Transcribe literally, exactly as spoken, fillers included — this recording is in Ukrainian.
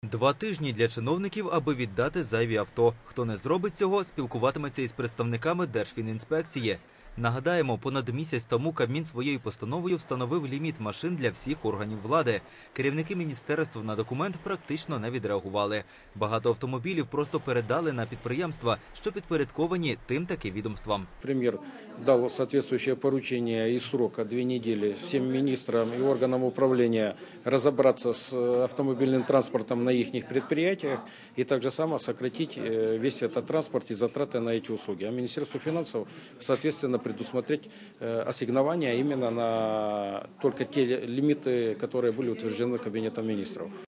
Два тижні для чиновників, аби віддати зайві авто. Хто не зробить цього, спілкуватиметься із представниками Держфінінспекції. Нагадаємо, понад місяць тому Кабмін своєю постановою встановив ліміт машин для всіх органів влади. Керівники міністерств на документ практично не відреагували. Багато автомобілів просто передали на підприємства, що підпорядковані тим таки відомствам. Премьер дал соответствующее поручение и срока две недели всем министрам и органам управления разобраться с автомобильным транспортом на их предприятиях и также само сократить весь этот транспорт и затраты на эти услуги. А Министерству финансов, соответственно, предусмотреть ассигнования именно на только те лимиты, которые были утверждены Кабинетом министров.